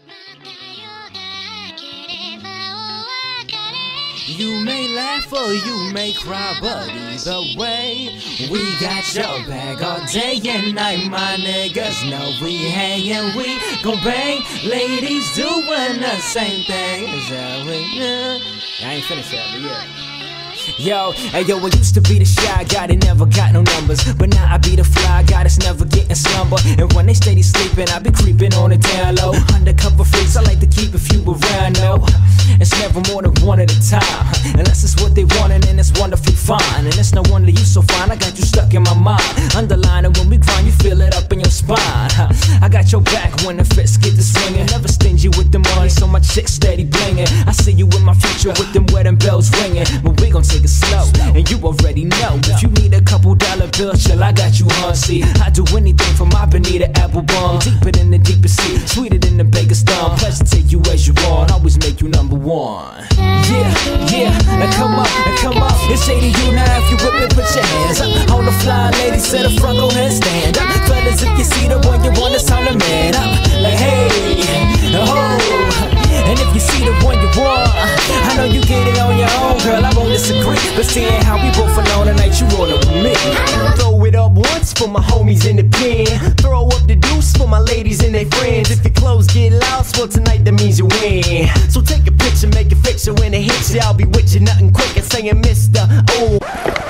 You may laugh or you may cry, but either way, we got your back all day and night. My niggas know we hangin', we gon' bang. Ladies doing the same thing as I ain't finished yet, but yeah. Yo, hey yo, I used to be the shy guy that never got no numbers, but now I be the fly guy that's never getting slumber. And when they steady sleeping, I be creeping on the down low. Undercover freaks, I like to keep a few around, no. It's never more than one at a time, unless it's what they want, and then it's wonderfully fine. And it's no wonder you so fine, I got you stuck in my mind. Underlining when we grind, you feel it up in your spine. I got your back when the fists get to swinging. Never stingy with the money, so my chick steady blinging. I see you in my future with them wedding bells ringing, but we gon' take it slow, and you already know. If you need a couple dollar bills, chill, I got you, hun. See, I do anything for my Bonita apple bum. Deeper than the deepest sea, sweeter than the baker's thumb. Pleasure to take you as you are, and always make you number one. Yeah, now come up, it's shady you now. If you with me, put your hands up. On the fly, ladies to the front, go ahead, stand up. Fellas, if you see the one you want, it's time to man up. Like hey, oh. And if you see the one you want, I know you get it on your own, girl, I won't disagree. But seeing how we both alone tonight, you rollin' with me. Throw it up once for my homies in the pen. Throw up the deuce for my ladies and their friends. If your clothes get lost, well tonight that means you win. So take a picture, make it fix it when it hits you. I'll be with you, nothing quick and saying Mr. Oh.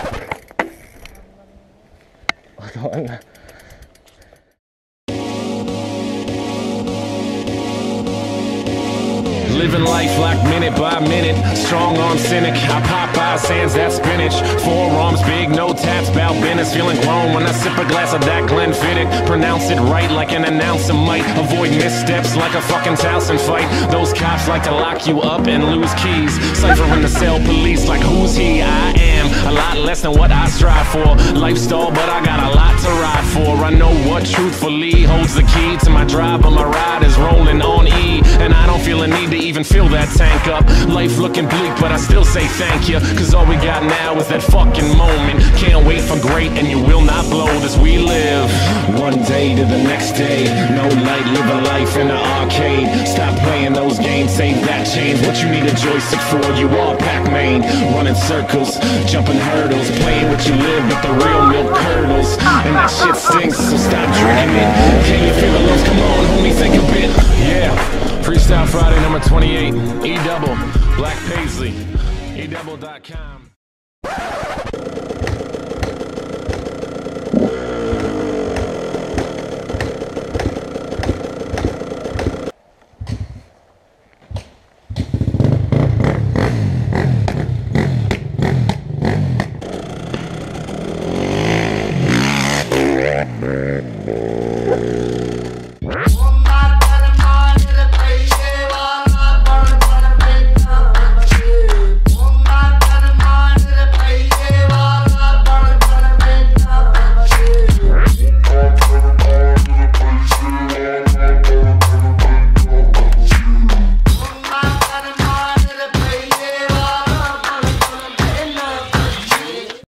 Living life like minute by minute, strong arm cynic. I Popeye sands that spinach. Forearms big, no tats, bout business. Feeling grown when I sip a glass of that Glenfiddich. Pronounce it right like an announcer might. Avoid missteps like a fucking Towson fight. Those cops like to lock you up and lose keys. Cypher in the cell police like who's he? I am a lot less than what I strive for. Lifestyle, but I got a lot to ride for. I know what truthfully holds the key to my drive, but my ride is rolling on E. And I don't feel a need to even fill that tank up. Life looking bleak, but I still say thank you, cause all we got now is that fucking moment. Can't wait for great, and you will not blow as we live. One day to the next day, no light, live a life in the arcade. Stop playing those games, save that change. What you need a joystick for, you are Pac-Man. Running circles, jumping hurdles, playing what you live, but the real milk curdles. And that shit stinks, so stop drinking it. Can you feel the love? Come on, homie, think a bit. Yeah. Freestyle Friday number 28, e-dubble, Black Paisley, e-dubble.com.